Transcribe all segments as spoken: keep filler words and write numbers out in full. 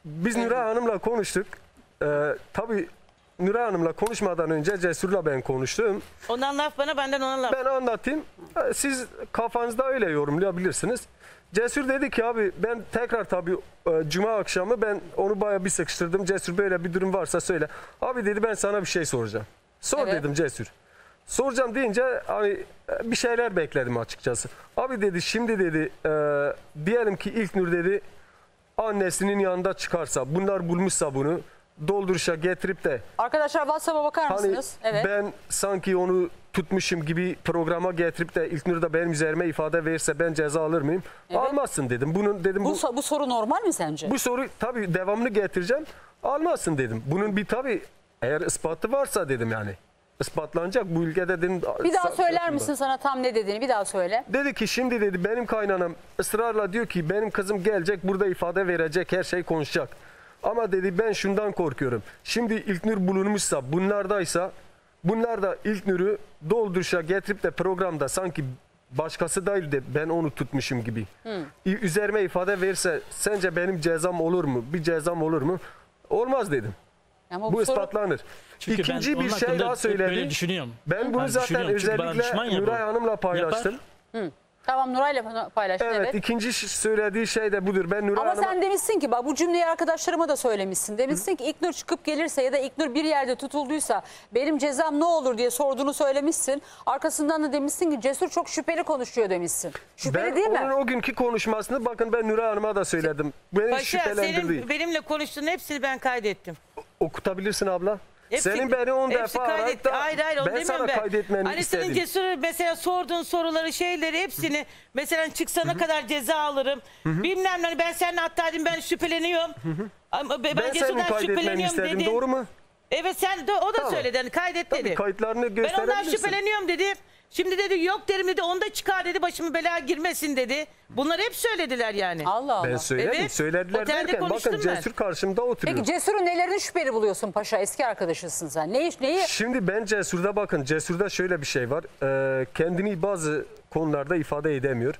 biz Nuray Hanım'la konuştuk. Ee, tabii Nuray Hanım'la konuşmadan önce Cesur'la ben konuştum. Ondan laf bana, benden ona laf. Ben anlatayım. Siz kafanızda öyle yorumlayabilirsiniz. Cesur dedi ki abi ben tekrar tabii cuma akşamı ben onu bayağı bir sıkıştırdım. Cesur böyle bir durum varsa söyle. Abi dedi ben sana bir şey soracağım. Sor Evet. dedim Cesur. Soracağım deyince hani bir şeyler bekledim açıkçası. Abi dedi şimdi dedi e, diyelim ki İlknur dedi annesinin yanında çıkarsa bunlar bulmuşsa bunu dolduruşa getirip de Arkadaşlar WhatsApp'a bakar hani mısınız? Evet. ben sanki onu tutmuşum gibi programa getirip de İlknur da benim üzerime ifade verirse ben ceza alır mıyım? Evet. Almazsın dedim. Bunun dedim Bu, bu, so- bu soru normal mi sence? bu soru tabii devamını getireceğim. Almazsın dedim. Bunun bir tabii eğer ispatı varsa dedim yani. Ispatlanacak bu ülkede dedim. Bir daha sa- söyler misin sana tam ne dediğini? Bir daha söyle. Dedi ki şimdi dedi benim kaynanam ısrarla diyor ki benim kızım gelecek burada ifade verecek her şey konuşacak. Ama dedi ben şundan korkuyorum. Şimdi İlknur bulunmuşsa bunlardaysa bunlar da İlknur'u dolduruşa getirip de programda sanki başkası değil de ben onu tutmuşum gibi. Hmm. Üzerime ifade verirse sence benim cezam olur mu? Bir cezam olur mu? Olmaz dedim. Ama Bu bu soru... ispatlanır. Çünkü İkinci ben bir onun şey hakkında daha hep böyle söyledi. düşünüyorum. Ben bunu Ben zaten düşünüyorum. Çünkü bana düşman özellikle ya bu. Nuray Hanım'la paylaştım. Hı. Tamam, Nuray'la paylaştın, Evet, evet. ikinci söylediği şey de budur. Ben Nuray Ama Hanım'a... sen demişsin ki bak bu cümleyi arkadaşlarıma da söylemişsin. Demişsin ki İlknur çıkıp gelirse ya da İlknur bir yerde tutulduysa benim cezam ne olur diye sorduğunu söylemişsin. Arkasından da demişsin ki Cesur çok şüpheli konuşuyor demişsin. Şüpheli Ben değil mi? onun o günkü konuşmasını bakın ben Nuray Hanım'a da söyledim. Beni Paşa şüphelendirdi. senin benimle konuştuğun hepsini ben kaydettim. Okutabilirsin abla. Hepsi- Senin beni on hepsi defa arayıp kaydetti. da Hayır hayır onu ben demiyorum sana ben. kaydetmeni Hani istedim. senin Cesur mesela sorduğun soruları şeyleri hepsini mesela çıksana kadar ceza alırım. Bilmem ne ben seninle hatta dedim ben şüpheleniyorum. Ama ben, Ben senin Cesur'dan kaydetmeni şüpheleniyorum istedim. dedin. Doğru mu? Evet sen de o da Tamam. söyledi hani kaydet Tabii dedi. kayıtlarını Ben ondan gösterebilirsin. şüpheleniyorum dedi. Şimdi dedi yok derim dedi onu da çıkar dedi başımı belaya girmesin dedi. Bunları hep söylediler yani. Allah Allah. Ben söyledim. Evet. Söylediler Otelde derken bakın konuştum ben. Cesur karşımda oturuyor. Peki Cesur'un nelerini şüpheli buluyorsun paşa? Eski arkadaşısın sen. Neyi? neyi? Şimdi ben Cesur'da bakın Cesur'da şöyle bir şey var. Ee, kendini bazı konularda ifade edemiyor.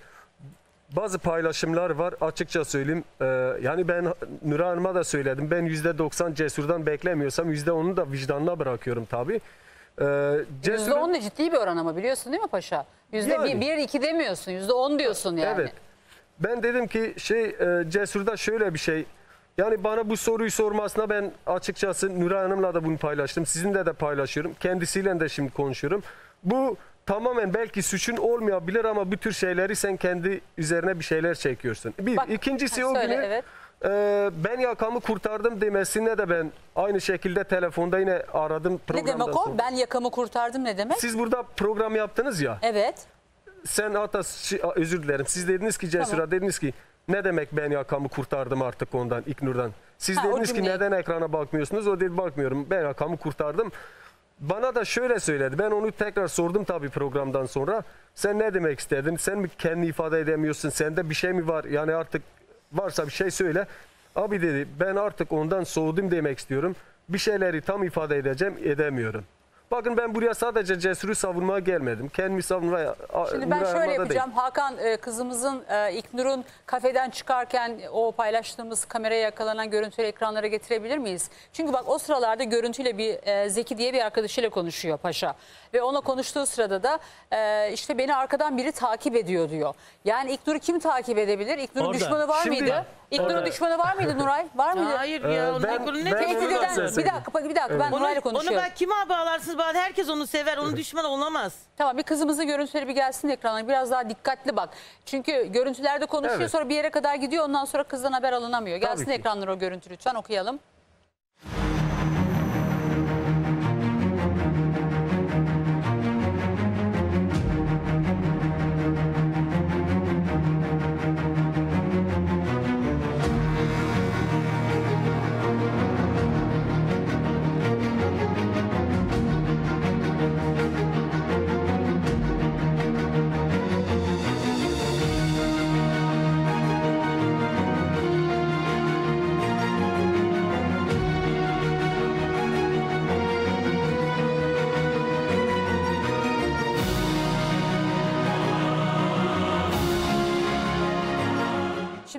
Bazı paylaşımlar var açıkça söyleyeyim. Ee, yani ben Nuray Hanım'a da söyledim. Ben yüzde doksan Cesur'dan beklemiyorsam yüzde onu da vicdanına bırakıyorum tabii. Ee, Yüzde Cesur'un- on da ciddi bir oran ama biliyorsun değil mi paşa? Yüzde Yani. bir, bir, iki demiyorsun. Yüzde on diyorsun yani. Evet. Ben dedim ki şey e, Cesur'da şöyle bir şey. Yani bana bu soruyu sormasına ben açıkçası Nuray Hanım'la da bunu paylaştım. Sizinle de paylaşıyorum. Kendisiyle de şimdi konuşuyorum. Bu tamamen belki suçun olmayabilir ama bu tür şeyleri sen kendi üzerine bir şeyler çekiyorsun. Bir. Bak, İkincisi ha, o söyle, günü evet. e, ben yakamı kurtardım demesine de ben aynı şekilde telefonda yine aradım Ne programdan demek o? sonra. Ben yakamı kurtardım ne demek? Siz burada program yaptınız ya. Evet. Sen hatta şi- özür dilerim. Siz dediniz ki Cesur'a Tamam. dediniz ki ne demek ben yakamı kurtardım artık ondan İlknur'dan. Siz Ha, o dediniz ki cümleyi. neden ekrana bakmıyorsunuz? O dedi bakmıyorum. Ben yakamı kurtardım. Bana da şöyle söyledi. Ben onu tekrar sordum tabii programdan sonra. Sen ne demek istedin? Sen mi kendi ifade edemiyorsun? Sende bir şey mi var? Yani artık varsa bir şey söyle. Abi dedi ben artık ondan soğudum demek istiyorum. Bir şeyleri tam ifade edeceğim edemiyorum. Bakın ben buraya sadece Cesur'u savunmaya gelmedim. Kendimi savunmaya... Şimdi ben şöyle yapacağım. Hakan e, kızımızın e, İlknur'un kafeden çıkarken o paylaştığımız kameraya yakalanan görüntüleri ekranlara getirebilir miyiz? Çünkü bak o sıralarda görüntüyle bir e, Zeki diye bir arkadaşıyla konuşuyor paşa. Ve ona konuştuğu sırada da e, işte beni arkadan biri takip ediyor diyor. Yani İlknur'u kim takip edebilir? İlknur'un Orada. düşmanı var Şimdi- mıydı? İlknur'un Orada. düşmanı var mıydı Nuray? Var mıydı? Hayır ya Ee, onun ben- ben, ne ben Tehdit onu da eden, size bir dakika, bir dakika ben Onu, Nuray'la onu konuşuyorum. ben kime bağlarsınız bağlı herkes onu sever onun düşmanı olamaz. Tamam bir kızımızın görüntüleri bir gelsin ekrana biraz daha dikkatli bak. Çünkü görüntülerde konuşuyor Evet. sonra bir yere kadar gidiyor ondan sonra kızdan haber alınamıyor. Gelsin ki. ekranlara o görüntü lütfen okuyalım.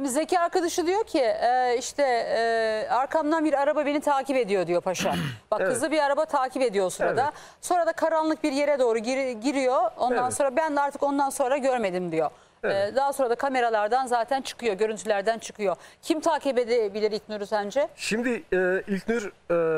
Zeki arkadaşı diyor ki e, işte e, arkamdan bir araba beni takip ediyor diyor paşa. Bak Evet. hızlı bir araba takip ediyor o sırada. Evet. Sonra da karanlık bir yere doğru gir- giriyor. Ondan Evet. sonra ben de artık ondan sonra görmedim diyor. Evet. E, daha sonra da kameralardan zaten çıkıyor, görüntülerden çıkıyor. Kim takip edebilir İlknur'u sence? Şimdi e, İlknur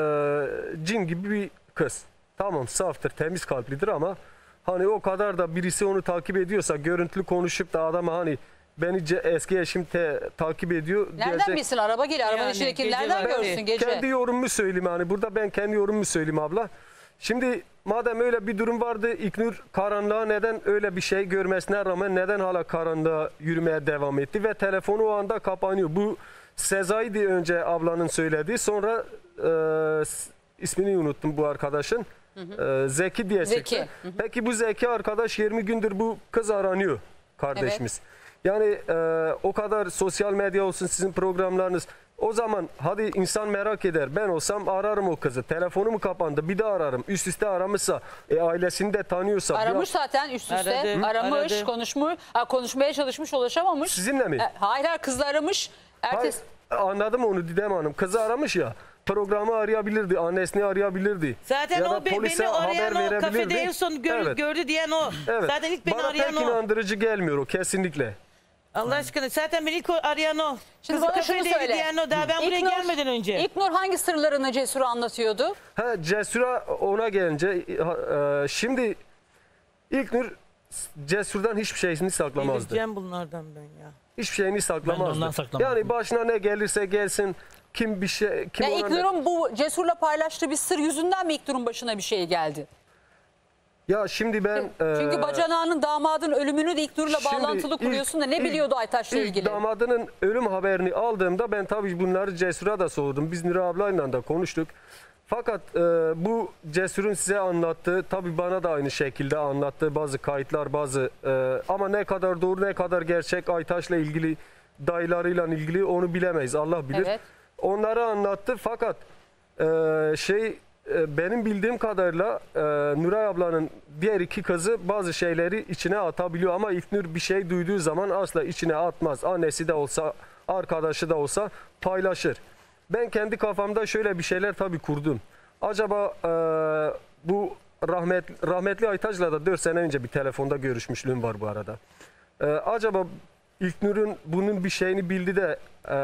e, cin gibi bir kız. Tamam, saftır, temiz kalplidir ama hani o kadar da birisi onu takip ediyorsa, görüntülü konuşup da adama hani beni ce- eski eşim te- takip ediyor Nereden diyecek. bilsin araba geliyor, arabanın Yani içindeki gece nereden vakti. görsün gece? Kendi yorumumu söyleyeyim hani burada ben kendi yorumumu söyleyeyim abla. Şimdi madem öyle bir durum vardı, İlknur karanlığa neden öyle bir şey görmesine rağmen neden hala karanlığa yürümeye devam etti ve telefonu o anda kapanıyor. Bu Sezai'di önce ablanın söylediği, sonra e, s- ismini unuttum bu arkadaşın. E, Zeki diye Zeki. çıktı. Peki bu Zeki arkadaş yirmi gündür bu kız aranıyor kardeşimiz. Yani e, o kadar sosyal medya olsun, sizin programlarınız. O zaman hadi insan merak eder. Ben olsam ararım o kızı. Telefonu mu kapandı? Bir de ararım. Üst üste aramışsa, e, ailesini de tanıyorsa. Aramış bir- zaten üst üste. Aradı, aramış, aradı. konuşmuş, ha, konuşmaya çalışmış, ulaşamamış. Sizinle mi? E, hayır hayır, kızla aramış. Hayır, Ertesi... anladım onu Didem Hanım. Kızı aramış ya. Programı arayabilirdi. Annesini arayabilirdi. Zaten Ya da o be- polise beni arayan haber o kafede verebilirdi. en son gör- Evet. gördü diyen o. Evet. Zaten ilk beni Bana arayan pek o. inandırıcı gelmiyor o kesinlikle. Allah aşkına zaten beni ilk o- arayan o. Şimdi Kız bana şunu kafedeydi söyle. diyen o. Daha ben buraya İlknur- gelmeden önce. İlknur hangi sırlarını Cesur'a anlatıyordu? Ha, Cesur'a ona gelince ha, e, şimdi İlknur Cesur'dan hiçbir şeyini saklamazdı. Delireceğim bunlardan ben ya. Hiçbir şeyini Ben de saklamazdı. ondan saklamazdım. Yani başına ne gelirse gelsin, kim bir şey kim Ya ona ne- İlknur'un bu Cesur'la paylaştığı bir sır yüzünden mi İlknur'un başına bir şey geldi? Ya şimdi ben Çünkü e, bacanağının damadın ölümünü de İlknur'la şimdi bağlantılı ilk- kuruyorsun da ne ilk- biliyordu Aytaç'la ilk ilgili? damadının ölüm haberini aldığımda ben tabii bunları Cesur'a da sordum. Biz Nura ablayla da konuştuk. Fakat e, bu Cesur'un size anlattığı, tabii bana da aynı şekilde anlattığı bazı kayıtlar, bazı e, ama ne kadar doğru ne kadar gerçek Aytaç'la ilgili, dayılarıyla ilgili onu bilemeyiz. Allah bilir. Evet. Onları anlattı fakat e, şey e, benim bildiğim kadarıyla e, Nuray ablanın diğer iki kızı bazı şeyleri içine atabiliyor ama İlknur bir şey duyduğu zaman asla içine atmaz. Annesi de olsa, arkadaşı da olsa paylaşır. Ben kendi kafamda şöyle bir şeyler tabii kurdum. Acaba e, bu rahmet, rahmetli Aytaç'la da dört sene önce bir telefonda görüşmüşlüğüm var bu arada. E, acaba İlknur'un bunun bir şeyini bildi de e,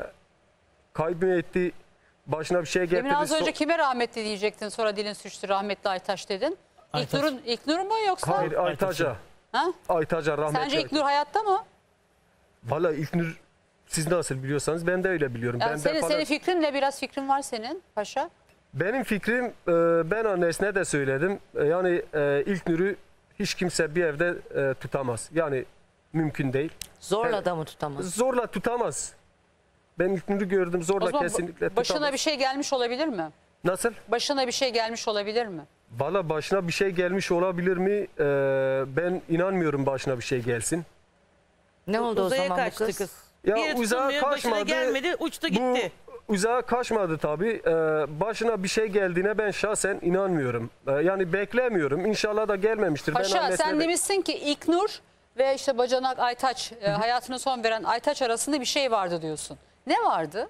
kayıp mı etti, başına bir şey getirdi. Demin az önce So- kime rahmetli diyecektin, sonra dilin sürçtü, rahmetli Aytaç dedin. Aytaç. İlknur'un İlknur mu yoksa? Hayır, Aytaç'a. Ha? Aytaç'a rahmetli. Sence İlknur hayatta mı? Valla İlknur siz nasıl biliyorsanız ben de öyle biliyorum. Yani ben de senin, falan- senin fikrin ne? Biraz fikrin var senin paşa. Benim fikrim e, ben annesine de söyledim. E, yani e, İlknur'u hiç kimse bir evde e, tutamaz. Yani mümkün değil. Zorla Evet. da mı tutamaz? Zorla tutamaz. Ben İlknur'u gördüm, O zorla zaman kesinlikle başına tutamaz. bir şey gelmiş olabilir mi? Nasıl? Başına bir şey gelmiş olabilir mi? Valla başına bir şey gelmiş olabilir mi? E, ben inanmıyorum başına bir şey gelsin. Ne oldu o Uzaya zaman bu kaçtı kız? kız. Ya Bir yere uzağa tutunmuyor, başına kaçmadı. gelmedi, uçtu gitti. Bu uzağa kaçmadı tabii. Ee, başına bir şey geldiğine ben şahsen inanmıyorum. Ee, yani beklemiyorum. İnşallah da gelmemiştir. Ben Paşa annesine sen de- demişsin ki İlknur ve işte bacanak Aytaç e, hayatına son veren Aytaç arasında bir şey vardı diyorsun. Ne vardı?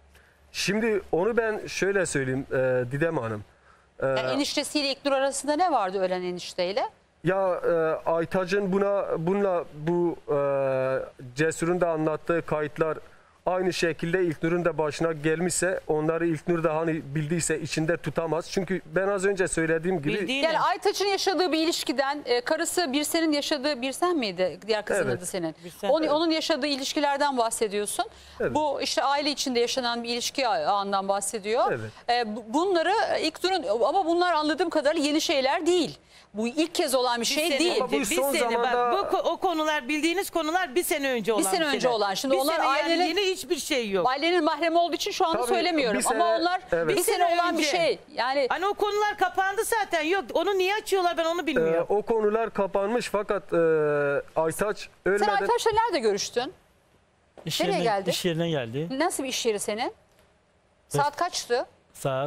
Şimdi onu ben şöyle söyleyeyim e, Didem Hanım. Ee, Yani eniştesiyle İlknur arasında ne vardı ölen enişteyle? Ya e, Aytaç'ın buna bununla bu e, Cesur'un da anlattığı kayıtlar aynı şekilde İlknur'un da başına gelmişse onları İlknur da hani bildiyse içinde tutamaz. Çünkü ben az önce söylediğim gibi Bildiğin Yani ne? Aytaç'ın yaşadığı bir ilişkiden e, karısı Birsen'in yaşadığı, Birsen miydi diğer kızın Evet. adı senin? Birsen. Onun, onun yaşadığı ilişkilerden bahsediyorsun. Evet. Bu işte aile içinde yaşanan bir ilişki ağından bahsediyor. Evet. E, bu- bunları İlknur'un, ama bunlar anladığım kadarıyla yeni şeyler değil. Bu ilk kez olan bir Bir şey sene değil. Ama bu önce, bir son sene zamanda- bak bu ko- o konular bildiğiniz konular bir sene önce olan. sene önce şeyler. olan. Şimdi bir onlar sene yani ailenin- yeni hiçbir şey yok. Ailenin mahremi olduğu için şu anda Tabii, söylemiyorum. bir sene- ama onlar evet. bir Bir sene sene olan bir önce. şey. Yani Hani o konular kapandı zaten yok. Onu niye açıyorlar ben onu e, bilmiyorum. o konular kapanmış fakat e, Aytaç sen ölmeden Aytaç'la nerede görüştün? İş Nereye yerine, geldi? iş yerine geldi. Nasıl bir iş yeri senin? Saat kaçtı? Saat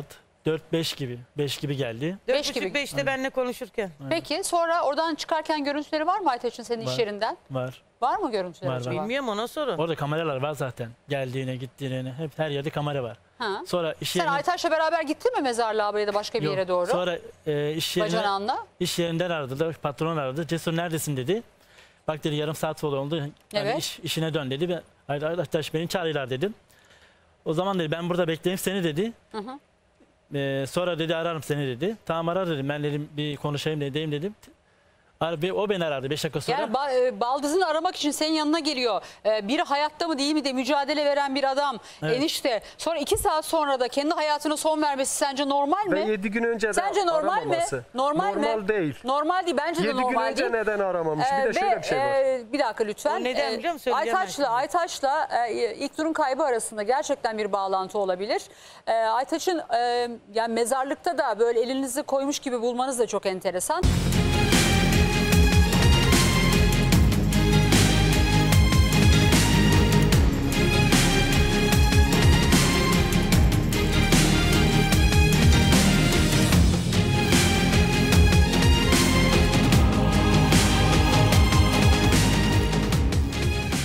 dört beş gibi. beş gibi geldi. Beş Beş gibi. gibi. Beşte benimle konuşurken. Peki sonra oradan çıkarken görüntüleri var mı Aytaç'ın senin Var. iş yerinden? Var. Var mı görüntüleri Var, var. acaba? Bilmiyorum, ona sorun. Orada kameralar var zaten. Geldiğine, gittiğine. Hep her yerde kamera var. Ha. Sonra iş Sen yerine... Aytaç'la beraber gittin mi mezarlığa ya da başka bir Yok. yere doğru? Sonra e, iş yerine... Bacanağınla. İş yerinden aradı. Patron aradı. Cesur neredesin dedi. Bak dedi yarım saat sonra oldu. Yani Evet. iş, işine dön dedi. Ben, arkadaş beni çağırıyorlar dedim. O zaman dedi ben burada bekleyeyim seni dedi. Hı hı. Ee, sonra dedi ararım seni dedi. Tamam arar dedim. Ben dedim bir konuşayım dedim dedim. Ar- ve O beni aradı beş dakika sonra. Yani ba- e, baldızını aramak için senin yanına geliyor. Ee, biri hayatta mı değil mi de mücadele veren bir adam. Evet. Enişte. Sonra iki saat sonra da kendi hayatına son vermesi sence normal mi? Ve yedi gün önce de Sence normal aramaması. mi? Normal, Normal mi? değil. Normal değil. Bence de yedi gün normal önce değil. neden aramamış? Ee, Bir de şöyle bir şey var. e, bir dakika lütfen. O neden Ee, biliyor musun? Söyleyemem Aytaç'la şimdi. Aytaç'la e, İlknur'un kaybı arasında gerçekten bir bağlantı olabilir. Ee, Aytaç'ın e, yani mezarlıkta da böyle elinizi koymuş gibi bulmanız da çok enteresan.